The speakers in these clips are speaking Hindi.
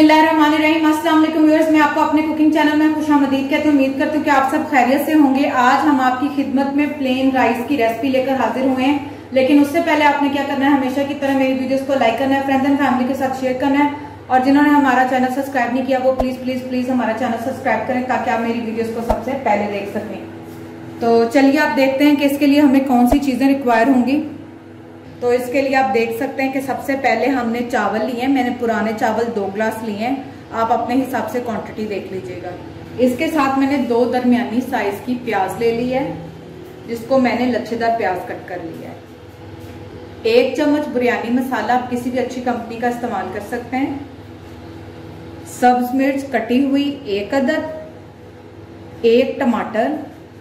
बिस्मिल्लाहिर्रहमानिर्रहीम। अस्सलाम वालेकुम व्यूअर्स, मैं आपको अपने कुकिंग चैनल में खुशामदीद कहती हूँ। उम्मीद करती हूँ कि आप सब खैरियत से होंगे। आज हम आपकी खिदमत में प्लेन राइस की रेसिपी लेकर हाजिर हुए हैं, लेकिन उससे पहले आपने क्या करना है, हमेशा की तरह मेरी वीडियोस को लाइक करना है, फ्रेंड्स एंड फैमिली के साथ शेयर करना है, और जिन्होंने हमारा चैनल सब्सक्राइब नहीं किया वो प्लीज प्लीज प्लीज हमारा चैनल सब्सक्राइब करें ताकि आप मेरी वीडियोस को सबसे पहले देख सकें। तो चलिए आप देखते हैं कि इसके लिए हमें कौन सी चीजें रिक्वायर होंगी। तो इसके लिए आप देख सकते हैं कि सबसे पहले हमने चावल लिए हैं। मैंने पुराने चावल 2 ग्लास लिए हैं, आप अपने हिसाब से क्वांटिटी देख लीजिएगा। इसके साथ मैंने 2 दरमियानी साइज की प्याज ले ली है, जिसको मैंने लच्छेदार प्याज कट कर लिया है। 1 चम्मच बिरयानी मसाला, आप किसी भी अच्छी कंपनी का इस्तेमाल कर सकते हैं। सब्ज मिर्च कटी हुई 1 अदद, 1 टमाटर,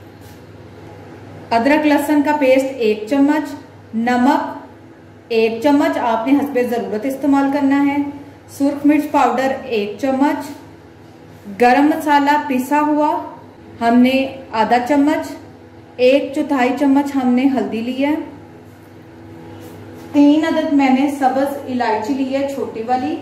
अदरक लहसुन का पेस्ट 1 चम्मच, नमक 1 चम्मच, आपने हस्बे जरूरत इस्तेमाल करना है। सुर्ख मिर्च पाउडर 1 चम्मच, गरम मसाला पिसा हुआ हमने आधा चम्मच, 1/4 चम्मच हमने हल्दी ली है, 3 अदद मैंने सब्ज इलायची ली है छोटी वाली,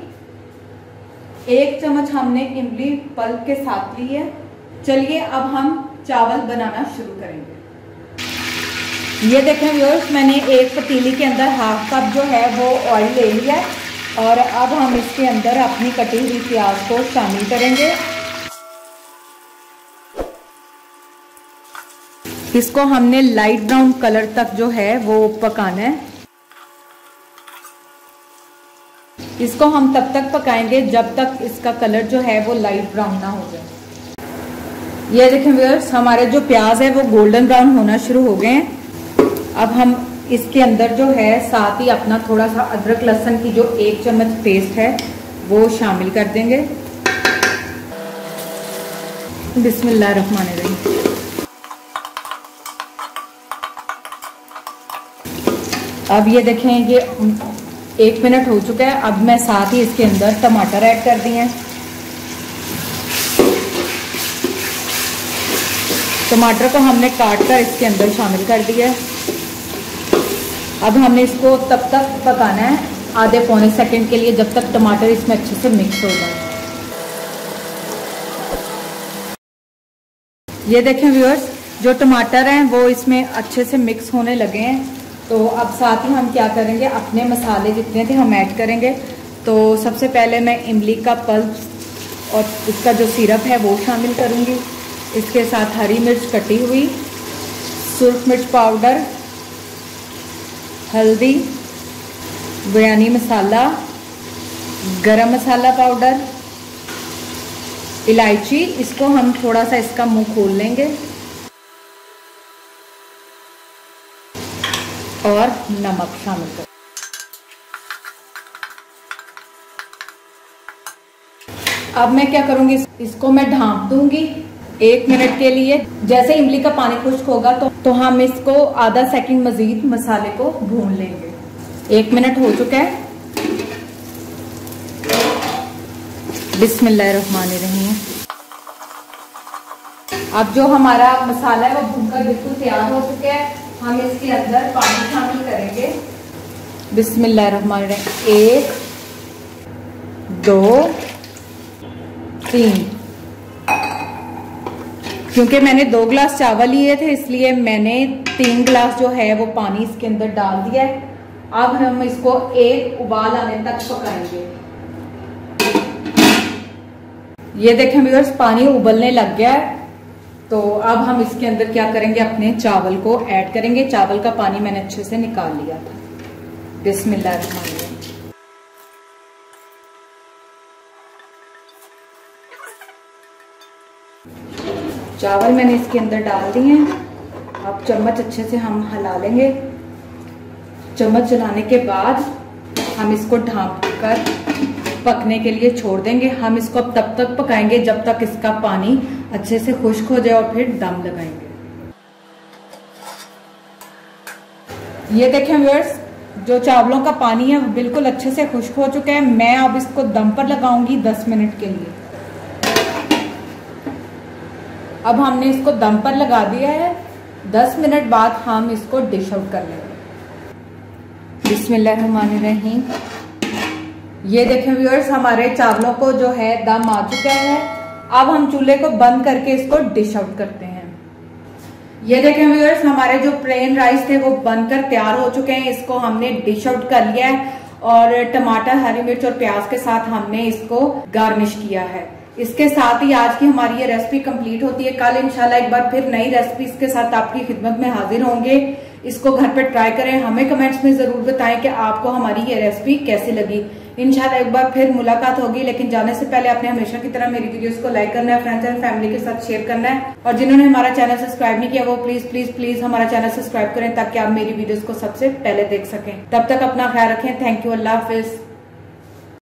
1 चम्मच हमने इमली पल्प के साथ ली है। चलिए अब हम चावल बनाना शुरू करेंगे। ये देखें व्यूअर्स, मैंने एक पतीली के अंदर 1/2 कप जो है वो ऑयल ले लिया है, और अब हम इसके अंदर अपनी कटी हुई प्याज को शामिल करेंगे। इसको हमने लाइट ब्राउन कलर तक जो है वो पकाना है। इसको हम तब तक पकाएंगे जब तक इसका कलर जो है वो लाइट ब्राउन ना हो जाए। ये देखें व्यूअर्स, हमारे जो प्याज है वो गोल्डन ब्राउन होना शुरू हो गए हैं। अब हम इसके अंदर जो है साथ ही अपना थोड़ा सा अदरक लहसुन की जो 1 चम्मच पेस्ट है वो शामिल कर देंगे। बिस्मिल्लाहिर्रहमानिर्रहीम। अब ये देखें, ये 1 मिनट हो चुका है। अब मैं साथ ही इसके अंदर टमाटर ऐड कर दिए हैं। टमाटर को हमने काट कर इसके अंदर शामिल कर दिया है। अब हमने इसको तब तक पकाना है आधे पौने सेकंड के लिए, जब तक टमाटर इसमें अच्छे से मिक्स हो जाए। ये देखें व्यूअर्स, जो टमाटर हैं वो इसमें अच्छे से मिक्स होने लगे हैं। तो अब साथ ही हम क्या करेंगे, अपने मसाले जितने थे हम ऐड करेंगे। तो सबसे पहले मैं इमली का पल्प और इसका जो सिरप है वो शामिल करूंगी। इसके साथ हरी मिर्च कटी हुई, सुर्ख मिर्च पाउडर, हल्दी, बिरयानी मसाला, गरम मसाला पाउडर, इलायची, इसको हम थोड़ा सा इसका मुंह खोल लेंगे, और नमक शामिल कर। अब मैं क्या करूंगी, इसको मैं ढांप दूंगी 1 मिनट के लिए। जैसे इमली का पानी खुश्क होगा तो हम इसको आधा सेकंड मजीद मसाले को भून लेंगे। 1 मिनट हो चुका है। बिस्मिल्लाहिर्रहमानिर्रहीम। अब जो हमारा मसाला है वो भूनकर बिल्कुल तैयार हो चुका है। हम इसके अंदर पानी शामिल करेंगे। बिस्मिल्लाहिर्रहमानिर्रहीम। 1 2 3। क्योंकि मैंने 2 ग्लास चावल लिए थे इसलिए मैंने 3 ग्लास जो है वो पानी इसके अंदर डाल दिया है। अब हम इसको 1 उबाल आने तक पकाएंगे। ये देखें व्यूअर्स, पानी उबलने लग गया है। तो अब हम इसके अंदर क्या करेंगे, अपने चावल को ऐड करेंगे। चावल का पानी मैंने अच्छे से निकाल लिया था। बिस्मिल्लाहिर्रहमानिर्रहीम। चावल मैंने इसके अंदर डाल दिए हैं। अब चम्मच अच्छे से हम हिला लेंगे। चम्मच चलाने के बाद हम इसको ढांप कर पकने के लिए छोड़ देंगे। हम इसको अब तब तक पकाएंगे जब तक इसका पानी अच्छे से खुश्क हो जाए, और फिर दम लगाएंगे। ये देखें व्यूअर्स, जो चावलों का पानी है वो बिल्कुल अच्छे से खुश्क हो चुका है। मैं अब इसको दम पर लगाऊंगी 10 मिनट के लिए। अब हमने इसको दम पर लगा दिया है। 10 मिनट बाद हम इसको डिश आउट कर लेंगे। बिस्मिल्लाहिर्रहमानिर्रहीम। ये देखें व्यूअर्स, हमारे चावलों को जो है दम आ चुका है। अब हम चूल्हे को बंद करके इसको डिश आउट करते हैं। ये देखें व्यूअर्स, हमारे जो प्लेन राइस थे वो बनकर तैयार हो चुके हैं। इसको हमने डिश आउट कर लिया है और टमाटर, हरी मिर्च और प्याज के साथ हमने इसको गार्निश किया है। इसके साथ ही आज की हमारी ये रेसिपी कंप्लीट होती है। कल इंशाल्लाह एक बार फिर नई रेसिपीज के साथ आपकी खिदमत में हाजिर होंगे। इसको घर पे ट्राई करें, हमें कमेंट्स में जरूर बताएं कि आपको हमारी ये रेसिपी कैसी लगी। इंशाल्लाह एक बार फिर मुलाकात होगी, लेकिन जाने से पहले आपने हमेशा की तरह मेरी वीडियोस को लाइक करना है, फ्रेंड्स एंड फैमिली के साथ शेयर करना है, और जिन्होंने हमारा चैनल सब्सक्राइब नहीं किया वो प्लीज प्लीज प्लीज हमारा चैनल सब्सक्राइब करें ताकि आप मेरी वीडियोस को सबसे पहले देख सकें। तब तक अपना ख्याल रखें। थैंक यू, अल्लाह हाफिज।